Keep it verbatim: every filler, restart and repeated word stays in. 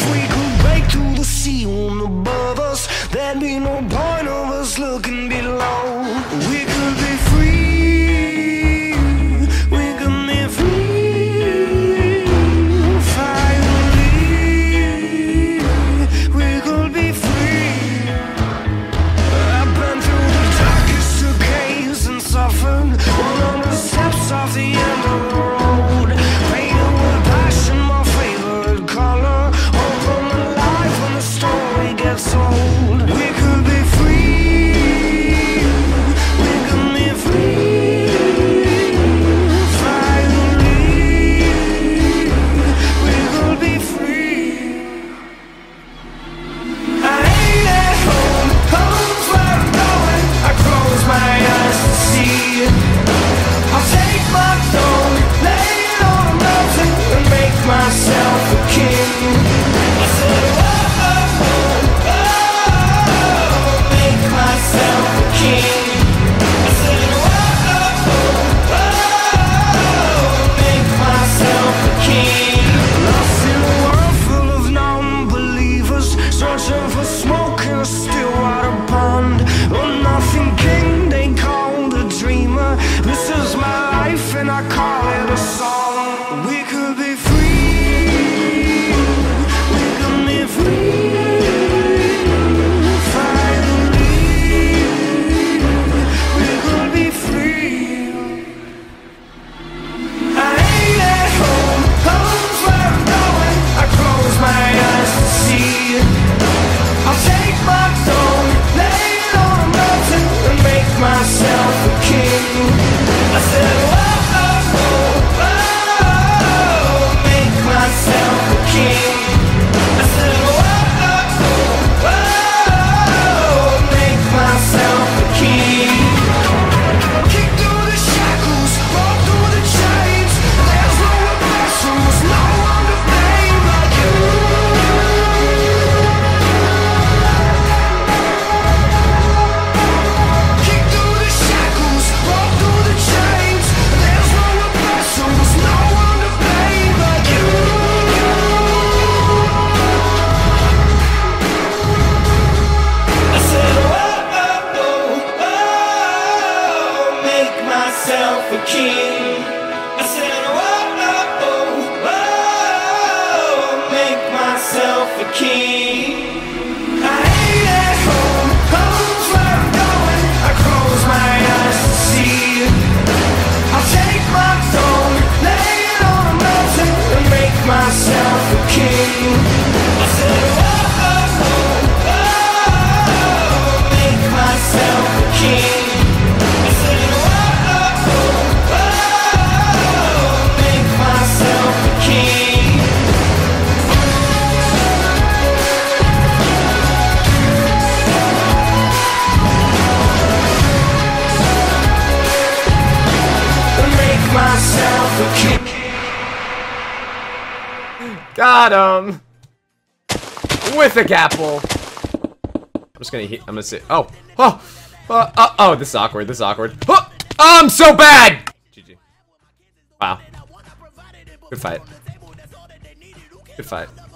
we could break through the sea room above us, there'd be no point of us looking below. We could be free, we could be free. Finally, we could be free. I've been through the darkest of caves and suffered one on the steps off the end of the road. Painted with passion, my favorite color. Open the life when the story gets old. We could be free, we could be free. Finally, we could be free. I ain't at home, home's where I'm going. I close my eyes to see it. I'll take my throne, lay it on a mountain, and make myself a king. I said, whoa, oh, oh, oh, make myself a king. I said, whoa, oh, oh, oh, make myself a king. Lost in a world full of non-believers, searching for smoke in a still water pond. Oh, nothing king, they called a dreamer. This is my life and I call it a song. We could be free, we could be free. Finally, we could be free. I ain't at home, home's where I'm going. I close my eyes to see it. I'll take my throne, lay it on a mountain, and make myself a king. I said, whoa, oh, oh, oh, make myself a king. I said, whoa, oh, oh, oh, make myself a king. Kick through the shackles, walk through the chains. There's no reversals, no one to blame but you. Kick through the shackles, walk through the chains. There's no reversals, no one to blame but you. I said, whoa, oh, oh, oh, make myself a king. I said, whoa, oh, oh, oh, make myself a king. I ain't at home, home's where I'm going. I close my eyes to see it. I'll take my throne, lay it on a mountain, and make myself a king. I said, whoa, oh, oh, oh, make myself a king. I said, whoa, oh, oh, oh, make myself a king. Make myself a king. Got him! With a gapple. I'm just gonna hit. I'm gonna say. Oh! Oh! Uh, uh, oh, this is awkward. This is awkward. Oh, I'm so bad! G G. Wow. Good fight. Good fight.